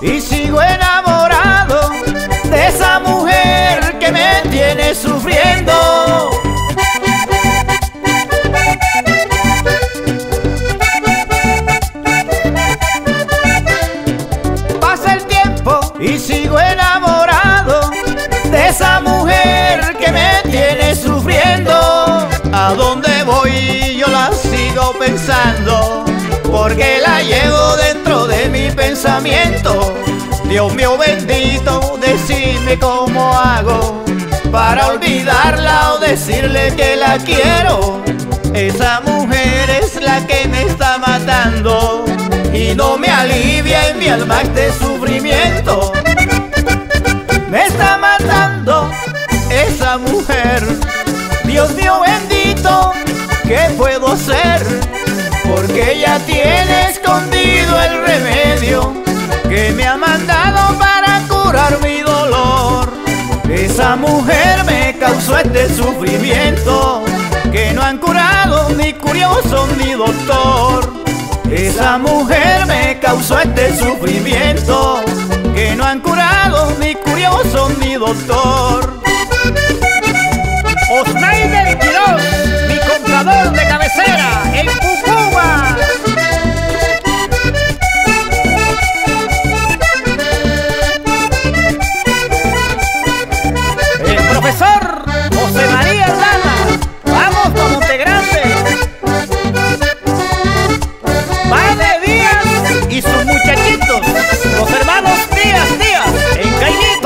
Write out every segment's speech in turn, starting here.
y sigo enamorado de esa mujer que me tiene sufriendo. Pasa el tiempo y sigo enamorado de esa mujer que me tiene sufriendo. A donde voy yo la sigo pensando, porque la llevo dentro de mi pensamiento. Dios mío bendito, decime cómo hago para olvidarla o decirle que la quiero. Esa mujer es la que me está matando y no me alivia en mi alma este sufrimiento. Me está matando esa mujer. Dios mío bendito, ¿qué puedo hacer? Porque ella tiene escondido el remedio que me ha mandado para curar mi dolor. Esa mujer me causó este sufrimiento que no han curado ni curioso ni doctor. Esa mujer me causó este sufrimiento que no han curado ni curioso ni doctor. Osnaider Quiroz, mi comprador de cabecera, en Pucúa. El profesor José María Lana, vamos pa' Montegrande. Padre Díaz y sus muchachitos, los hermanos Díaz, en Caimito.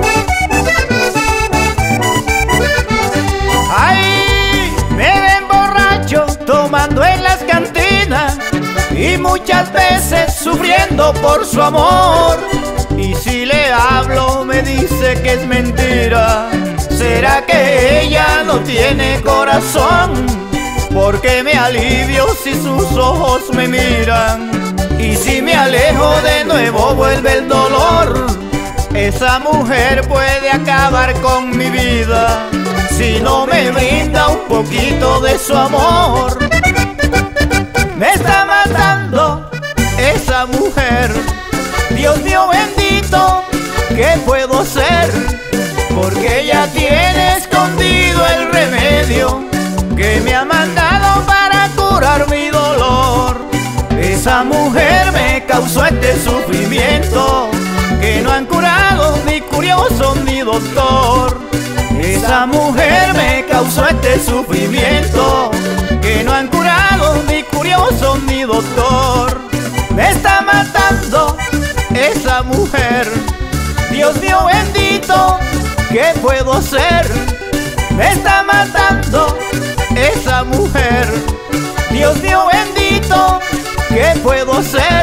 Ay, me ven borracho tomando en las cantinas y muchas veces sufriendo por su amor. Y si le hablo me dice que es mentira. ¿Será que ella no tiene corazón? Porque me alivio si sus ojos me miran, y si me alejo de nuevo vuelve el dolor. Esa mujer puede acabar con mi vida si no me brinda un poquito de su amor. Me está matando esa mujer. Dios mío bendito, ¿qué puedo hacer? Porque ella tiene escondido el remedio que me ha mandado para curar mi dolor. Esa mujer me causó este sufrimiento que no han curado ni curioso ni doctor. Esa mujer me causó este sufrimiento que no han curado ni curioso ni doctor. Me está matando esa mujer. Dios mío bendito, ¿qué puedo hacer? Me está matando esa mujer. Dios mío bendito, ¿qué puedo hacer?